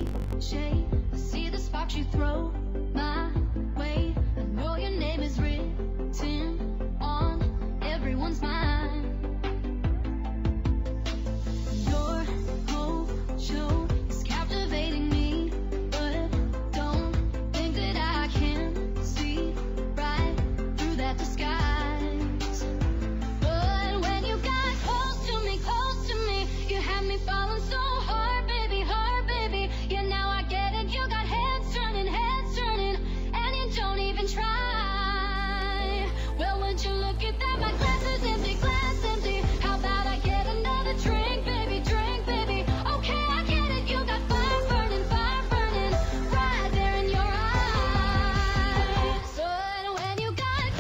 cliche. I see the sparks you throw my way. I know your name is written on everyone's mind. Your whole show is captivating me, but don't think that I can see right through that disguise. But when you got close to me, you had me falling so hard, baby, yeah, now I get it. You got heads turning, and you don't even try. Well, would you look at that? My glass is empty, glass empty. How about I get another drink, baby, drink, baby? Okay, I get it. You got fire burning right there in your eyes. But when you got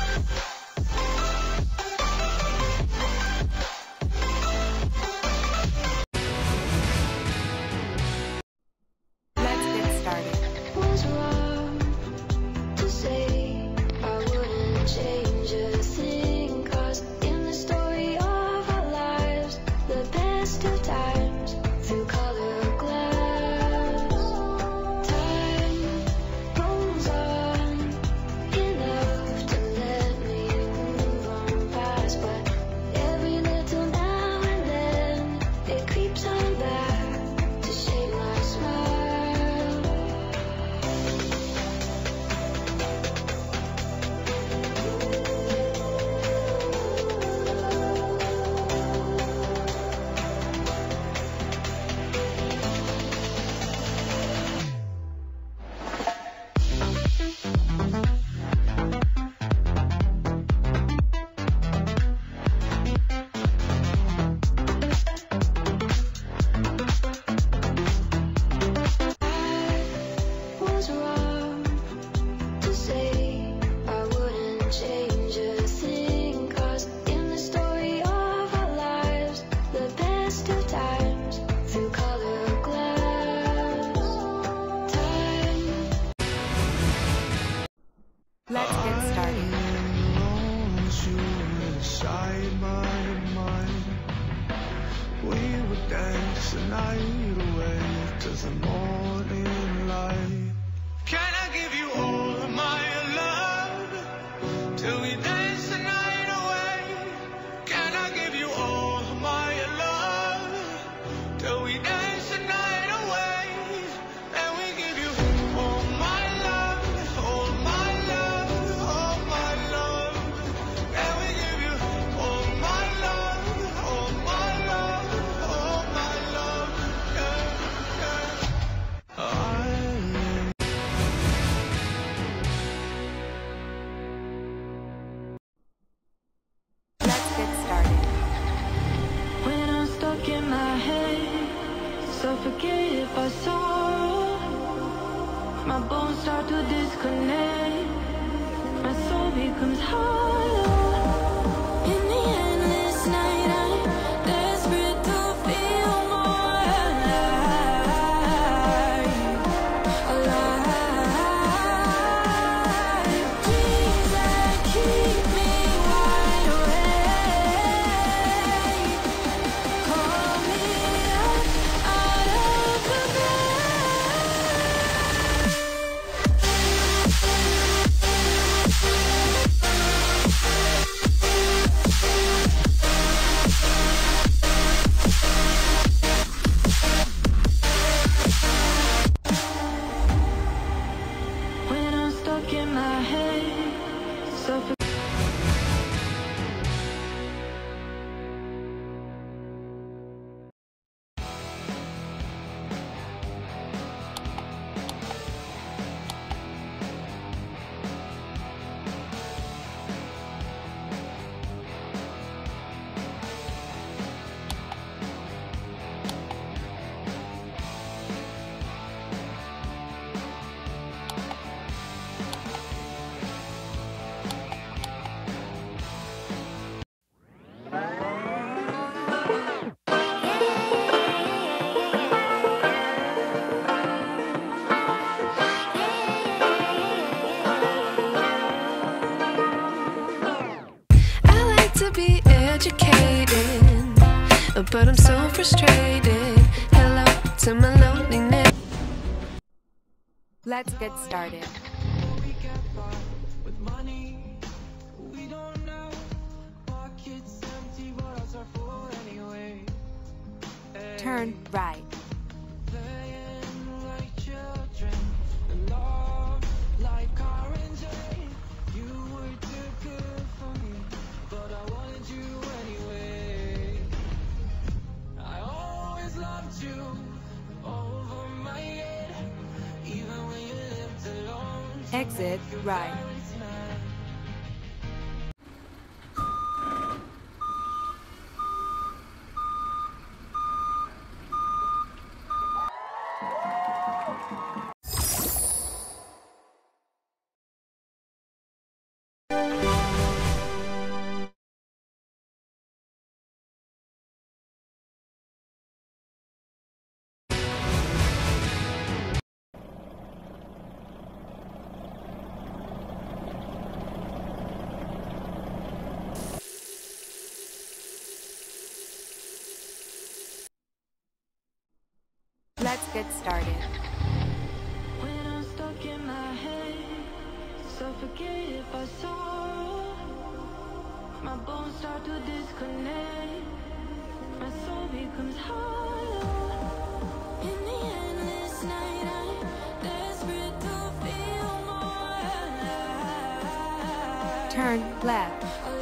Let's get started. was wrong to say I wouldn't change a thing, 'cause in the story of our lives, the best of times through colored glass, time rolls on enough to let me move on past, but every little now and then it creeps on back to shade my smile. Was wrong to say I wouldn't change a thing, 'cause in the story of our lives, the best of times through colored glass, time. Let's get started. You inside my mind. We would dance the night away to the morning light. Can I give you all of my love till we dance the night away? Can I give you all of my love till we dance the night away? And we give you all my love, all my love, all my love. And we give you all my love, all my love, all my love. Yeah, yeah. Let's get started. When I'm stuck in my head, suffocated by sorrow, my bones start to disconnect, my soul becomes hollow. In the endless night, I'm desperate to feel more alive. Dreams that keep me wide awake, call me up out of the when I'm stuck in my head, suffocated. but I'm so frustrated. Hello to my loneliness. Let's get started. We get by with money. We don't know. Pockets empty, but ours are full anyway. Turn right. Playing like children, in love like orange. You were too good for me, but I wanted you anyway. I always loved you over my head, even when you lived alone. Exit right. Let's get started. When I'm stuck in my head, suffocate if I sorrow. My bones start to disconnect. My soul becomes hollow. In the endless night, I'm desperate to feel more alive. Turn left.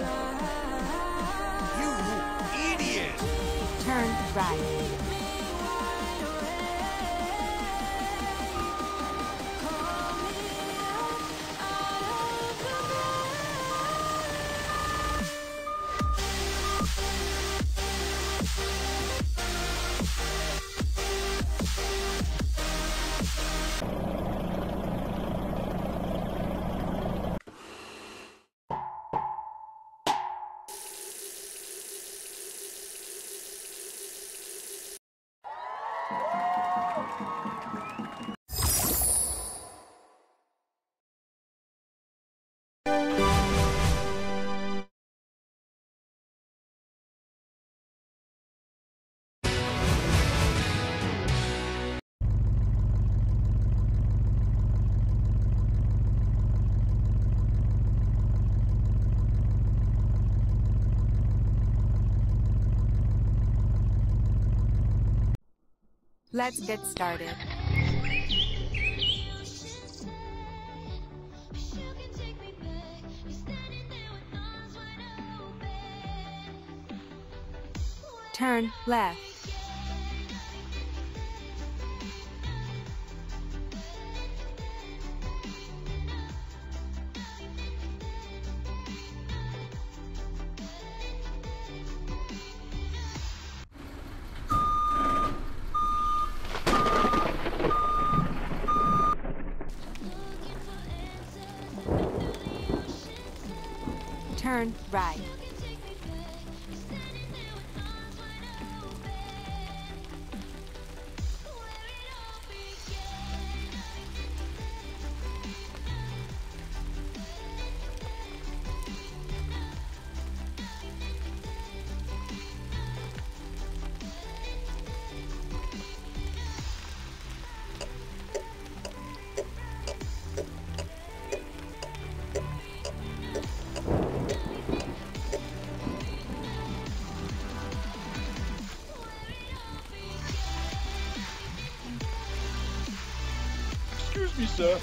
You idiot! Turn right. Let's get started. Turn left. Turn right. Excuse me, sir.